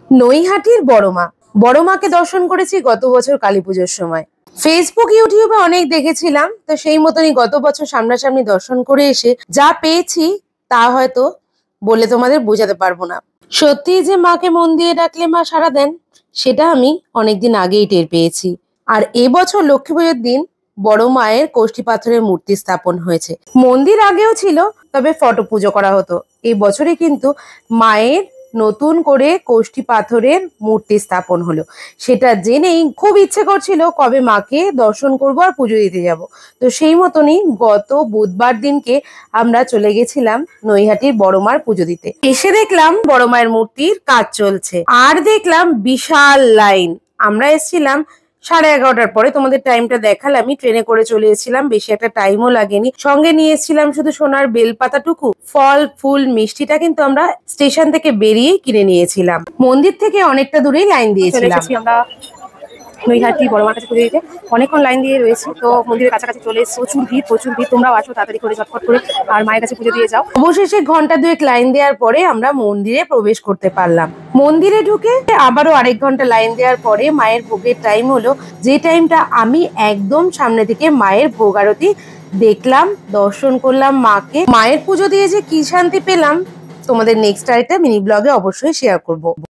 নৈহাটির বড়মা। বড়মাকে দর্শন করেছি গত বছর কালী পুজোর সময়। ফেসবুক ইউটিউবে অনেক দেখেছিলাম, তো সেই মতনই গত বছর সামনাসামনি দর্শন করে এসে যা পেয়েছি তা হয়তো বলে তোমাদের বোঝাতে পারবো না। সত্যি যে মাকে মন দিয়ে ডাকলে মা সাড়া দেন, সেটা আমি অনেকদিন আগেই টের পেয়েছি। আর এবছর লক্ষ্মী পুজোর দিন বড় মায়ের কোষ্ঠী পাথরের মূর্তি স্থাপন হয়েছে। মন্দির আগেও ছিল, তবে ফটো পুজো করা হতো। এই বছরে কিন্তু মায়ের নতুন করে কোষ্ঠী পাথরের মূর্তি স্থাপন হলো। সেটা জেনেই খুব ইচ্ছে করছিল কবে মাকে দর্শন করব আর পুজো দিতে যাব। তো সেই মতনই গত বুধবার দিনকে আমরা চলে গেছিলাম নৈহাটির বড়মার পুজো দিতে। এসে দেখলাম বড় মায়ের মূর্তির কাজ চলছে, আর দেখলাম বিশাল লাইন। আমরা এসেছিলাম 11:30টার পরে। তোমাদের টাইমটা দেখালাম, আমি ট্রেনে করে চলে এসেছিলাম, বেশি একটা টাইমও লাগেনি। সঙ্গে নিয়ে এসেছিলাম শুধু সোনার বেলপাতাটুকু। ফল ফুল মিষ্টিটা কিন্তু আমরা স্টেশন থেকে বেরিয়ে কিনে নিয়েছিলাম। মন্দির থেকে অনেকটা দূরেই লাইন দিয়েছিলাম আমরা নৈহাটি বড়মার কাছে পুজো দিতে। অনেকক্ষণ লাইন দিয়ে রয়েছি, তো মন্দিরের কাছাকাছি চলে এসেছি। প্রচুর ভিড়। তোমরাও আসো তাড়াতাড়ি করে, ঝটফট করে আর মায়ের কাছে পুজো দিয়ে যাও। অবশেষে ঘন্টা দুয়েক লাইন দেওয়ার পরে আমরা মন্দিরে প্রবেশ করতে পারলাম। মন্দিরে ঢুকে আবারও আরেক ঘন্টা লাইন দেওয়ার পরে মায়ের ভোগের টাইম হলো, যে টাইমটা আমি একদম সামনে থেকে মায়ের ভোগ আরতি দেখলাম, দর্শন করলাম মাকে। মায়ের পুজো দিয়ে যে কি শান্তি পেলাম তোমাদের নেক্সট আরেকটা মিনি ব্লগে অবশ্যই শেয়ার করব।